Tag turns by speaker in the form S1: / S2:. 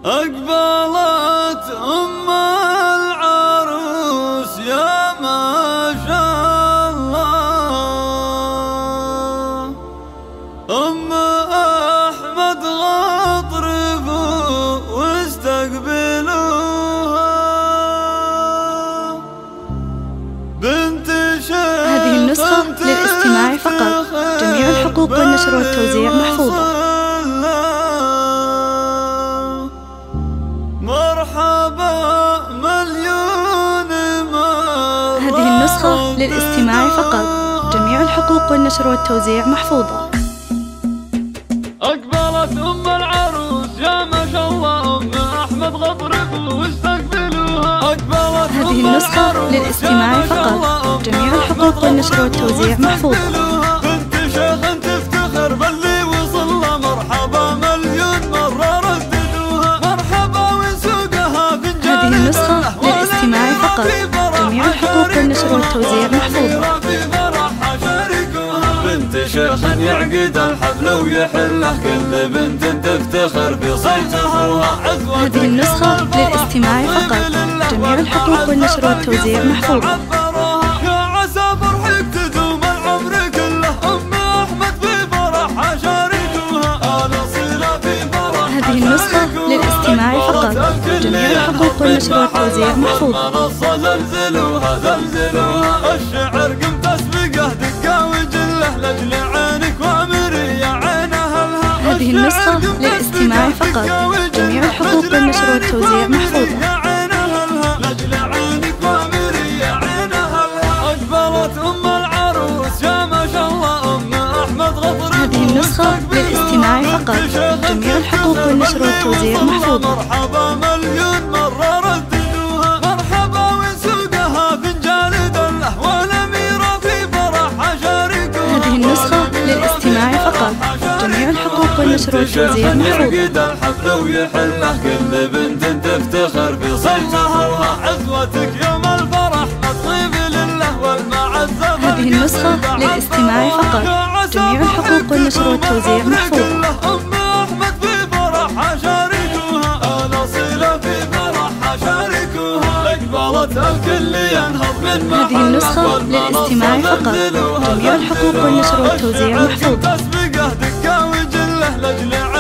S1: أقبلت أم العروس يا ما شاء الله، أم أحمد غطرفوا واستقبلوها، بنت شيخ.
S2: هذه النسخة للاستماع فقط، جميع الحقوق والنشر والتوزيع محفوظة. هذه النسخة للاستماع فقط، جميع الحقوق والنشر والتوزيع محفوظة.
S1: أقبلت أم العروس يا ما شاء الله، أم أحمد غطرفوا واستقبلوها.
S2: هذه النسخة للاستماع فقط، جميع الحقوق والنشر والتوزيع محفوظة.
S1: بنت شيخ تفتخر باللي وصل له، مرحبا مليون مرة رددوها، مرحبا وسوقها فنجان.
S2: هذه النسخة للاستماع فقط، جميع الحقوق والنشر والتوزيع محفوظة.
S1: بنت شيخ يعقد الحفل ويحله، كل بنت تفتخر بصيتها.
S2: هذه النسخة للاستماع فقط، جميع الحقوق والنشر والتوزيع محفوظة.
S1: يا عسى فرحك تدوم العمر كله، أم أحمد في فرحها شاركوها، أنا صلة في فرحها.
S2: هذه النسخة للاستماع فقط، جميع الحقوق والنشر والتوزيع محفوظة.
S1: زلزلوها زلزلوها، الشعر قمت أسبقه دقة وجله، لأجل عينك وامري يا عين أهلها.
S2: هذه النسخة للاستماع فقط، جميع الحقوق والنشر والتوزيع محفوظة.
S1: لأجل عينك وامري يا عين أهلها. أقبلت أم العروس يا ما شاء الله، أم أحمد غطرفوا.
S2: هذه النسخة للاستماع فقط، جميع الحقوق والنشر والتوزيع محفوظة.
S1: مرحبا مليون مرة رددوها، مرحبا وسوقها فنجان دله، والأميرة في فرحها شاركوها.
S2: هذه النسخة للاستماع فقط، جميع الحقوق والنشر والتوزيع محفوظة.
S1: يعقد الحفل ويحله، كل بنت تفتخر بصيتها، عزوتك يوم الفرح الطيب لله والمعزة.
S2: هذه النسخة للاستماع فقط، جميع الحقوق والنشر والتوزيع محفوظة.
S1: أم أحمد في فرحها شاركوها، أنا صلة في فرحها شاركوها. أقبلت الكل ينهض من محلها.
S2: هذه النسخة للاستماع فقط، جميع الحقوق والنشر والتوزيع محفوظة.
S1: تسبقه دقة وجله، لأجل